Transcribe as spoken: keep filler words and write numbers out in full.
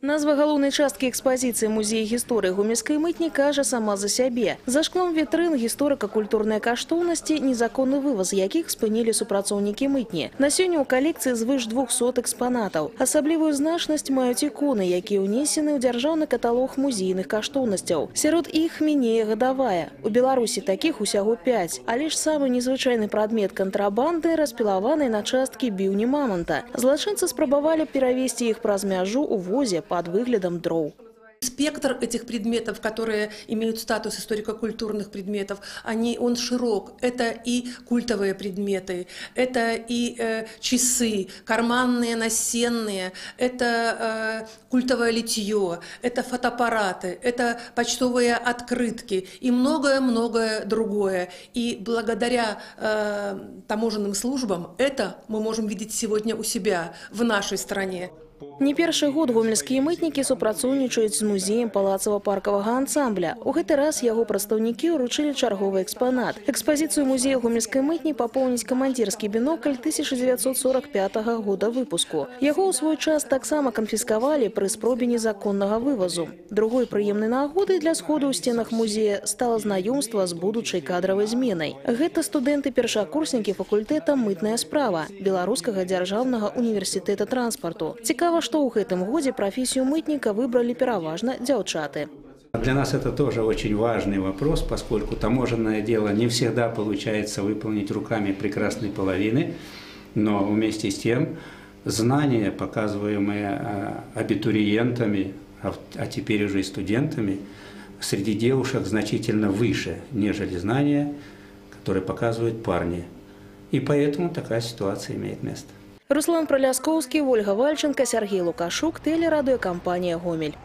Назва галоўнай часткі экспазіцыі музея гісторыі гомельскай мытні кажа сама за сябе. За шклом вітрын гісторыка-культурныя каштоўнасці, незаконны вываз якіх спынілі супрацоўнікі мытні. На сёння ў калекцыі звыш двухсот экспанатаў. Асаблівую значнасць маюць іконы, якія ўнесены ў дзяржаўны каталог музейных каштоўнасцяў. Сярод іх мінее гадавая. У Беларусі такіх усяго пяць, але ж самы незвычайны прадмет кантрабанды распілаваны на часткі біўні мамонта. Злачынцы спрабавалі перавесці іх праз мяжу ў возе под выглядом дров. Спектр этих предметов, которые имеют статус историко-культурных предметов, они, он широк. Это и культовые предметы, это и э, часы, карманные, насенные, это э, культовое литье, это фотоаппараты, это почтовые открытки и многое-многое другое. И благодаря э, таможенным службам это мы можем видеть сегодня у себя, в нашей стране. Не першы год гомельскія мытнікі супрацоўнічаюць з музеем палацава-паркавага ансамбля. У гэты раз яго прадстаўнікі ўручылі чарговы экспанат. Экспазіцыю музея гомельскай мытні папоўніць камандзірскі бінокль тысяча дзевяцьсот сорок пятага года выпуску. Яго ў свой час таксама канфіскавалі пры спробе незаконнага вывазу. Другой прыемнай нагодай для сходу ў сценах музея стала знаёмства з будучай кадравай зменай. Гэта студэнты-першакурснікі факультэта «Мытная справа» Беларускага дзяржаўнага універсітэта транспарту. Цікава, што ў гэтым годзе прафесію мытніка выбралі пераважна дзяўчаты. Для нас это тоже очень важный вопрос, поскольку таможенное дело не всегда получается выполнить руками прекрасной половины, но вместе с тем знания, показываемые абитуриентами, а теперь уже и студентами, среди девушек значительно выше, нежели знания, которые показывают парни. И поэтому такая ситуация имеет место. Руслан Проляскоўскі, Ольга Вальченко, Сергей Лукашук, телерадиокомпания «Гомель».